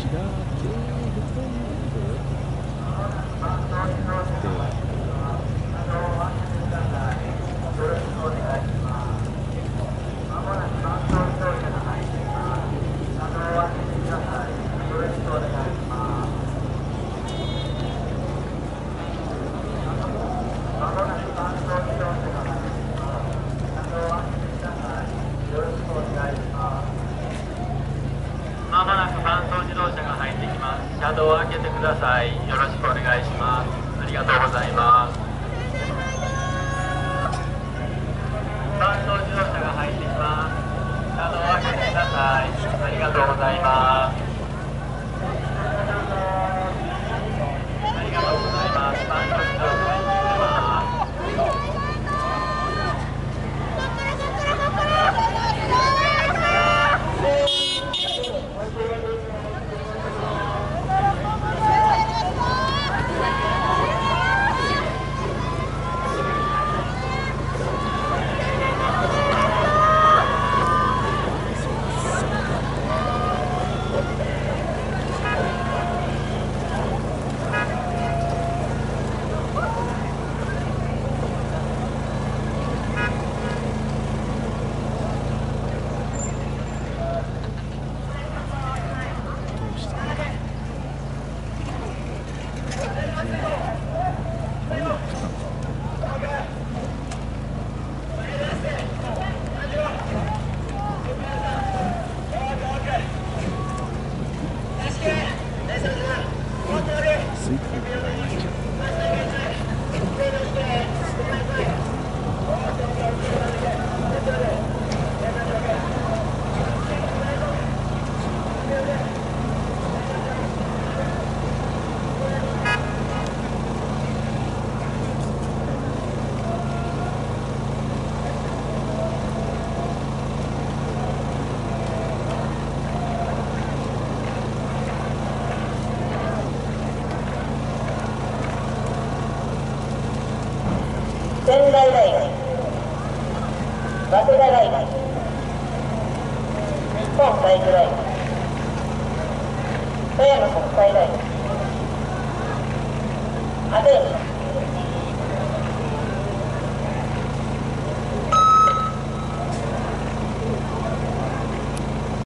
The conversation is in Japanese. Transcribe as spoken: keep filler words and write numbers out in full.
まもなく伴走自動車が入ってきます。車道を開けてください。よろしくお願いします。ありがとうございます。伴走自動車が入ってきます。車道を開けてください。ありがとうございます。ありがとうございます。伴走自動車が入ってきます。 仙台大学、早稲田大学、日本体育大学、富山国際大学、アテネ